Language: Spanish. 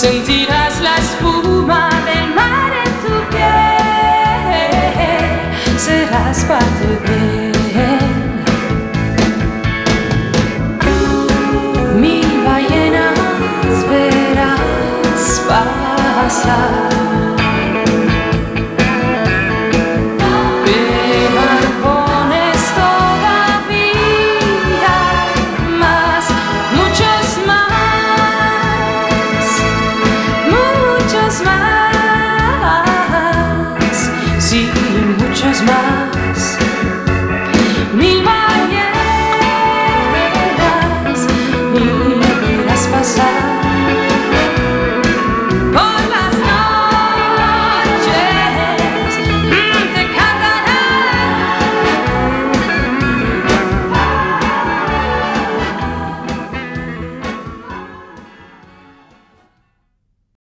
sentirás la espuma del mar en tu piel, serás parte de él. Mil ballenas verás pasar.